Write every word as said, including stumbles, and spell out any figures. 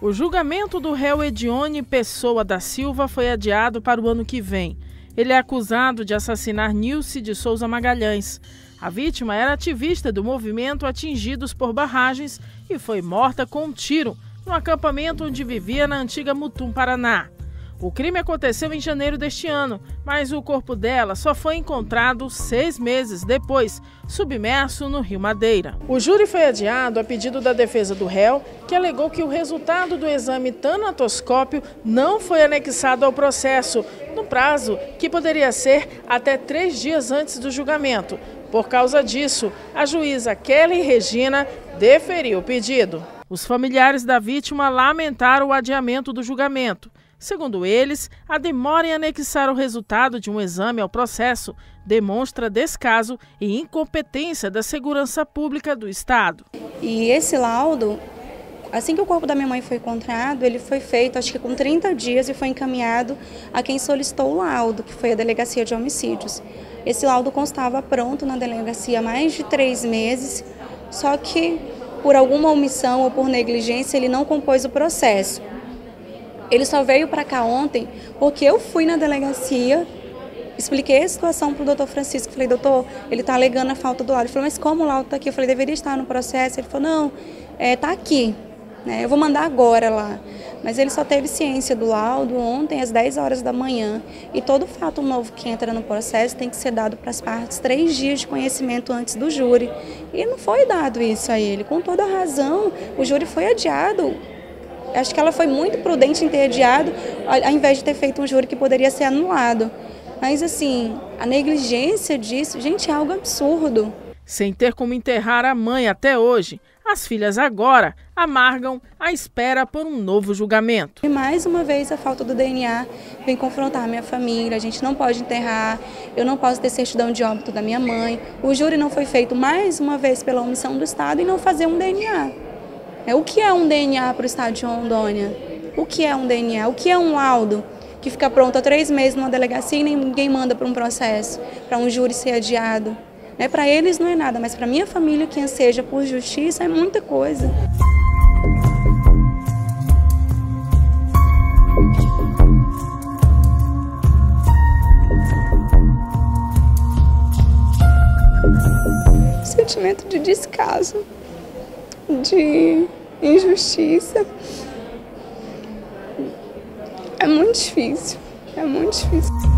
O julgamento do réu Edione Pessoa da Silva foi adiado para o ano que vem. Ele é acusado de assassinar Nilce de Souza Magalhães. A vítima era ativista do movimento Atingidos por Barragens e foi morta com um tiro no acampamento onde vivia na antiga Mutum, Paraná. O crime aconteceu em janeiro deste ano, mas o corpo dela só foi encontrado seis meses depois, submerso no Rio Madeira. O júri foi adiado a pedido da defesa do réu, que alegou que o resultado do exame tanatoscópio não foi anexado ao processo, no prazo que poderia ser até três dias antes do julgamento. Por causa disso, a juíza Kelly Regina deferiu o pedido. Os familiares da vítima lamentaram o adiamento do julgamento. Segundo eles, a demora em anexar o resultado de um exame ao processo demonstra descaso e incompetência da segurança pública do Estado. E esse laudo, assim que o corpo da minha mãe foi encontrado, ele foi feito acho que com trinta dias e foi encaminhado a quem solicitou o laudo, que foi a Delegacia de Homicídios. Esse laudo constava pronto na delegacia há mais de três meses, só que por alguma omissão ou por negligência ele não compôs o processo. Ele só veio para cá ontem porque eu fui na delegacia, expliquei a situação para o doutor Francisco. Falei, doutor, ele está alegando a falta do laudo. Ele falou, mas como o laudo está aqui? Eu falei, deveria estar no processo. Ele falou, não, está é, aqui, né? Eu vou mandar agora lá. Mas ele só teve ciência do laudo ontem às dez horas da manhã. E todo fato novo que entra no processo tem que ser dado para as partes três dias de conhecimento antes do júri. E não foi dado isso a ele. Com toda a razão, o júri foi adiado. Acho que ela foi muito prudente em ter adiado, ao invés de ter feito um júri que poderia ser anulado. Mas, assim, a negligência disso, gente, é algo absurdo. Sem ter como enterrar a mãe até hoje, as filhas agora amargam a espera por um novo julgamento. E mais uma vez a falta do D N A vem confrontar a minha família, a gente não pode enterrar, eu não posso ter certidão de óbito da minha mãe. O júri não foi feito mais uma vez pela omissão do Estado em não fazer um D N A. O que é um D N A para o Estado de Rondônia? O que é um D N A? O que é um laudo que fica pronto há três meses numa delegacia e ninguém manda para um processo, para um júri ser adiado? Né? Para eles não é nada, mas para minha família que anseja por justiça é muita coisa. Sentimento de descaso, de injustiça. É muito difícil, é muito difícil.